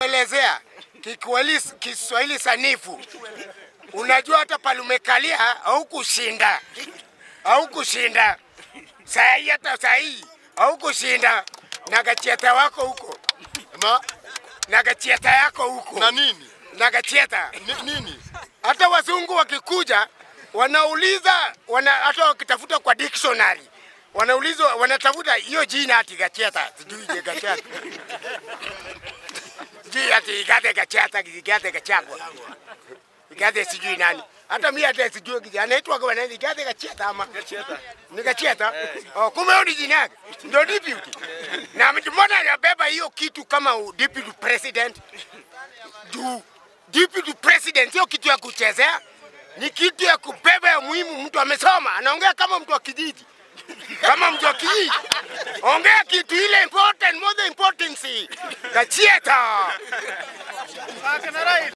Elezea Kiswahili sanifu. Unajua hata palumekalia au kushinda. Au kushinda. Sahi hata sahi au kushinda. Na gachieta wako huko. Na gachieta yako huko. Na nini? Na gachieta. Nini? Hata wazungu wakikuja wanauliza hata wakitafuta kwa dictionary. Wanaulizwa wanatafuta hiyo jina ati Gacheta, sijui je Gacheta. Ji ati Gade Gacheta, Gade Gachagua. Gade sijui nani. Hata mimi hata sijui anaitwa kwa nani Gade Gacheta ama Gacheta. Ni Gacheta. Oh, kumbe ni jina yake. Ndio deputy. Na mtu mmoja anabeba hiyo kitu kama deputy president. Deputy president hiyo kitu ya kuchezea. Ni kitu ya kubeba ya muhimu, mtu amesoma. Anaongea kama mtu wa kijiji. Kama mtu wa kijiji. Ongea kitu ile important, more importance. Gacheta.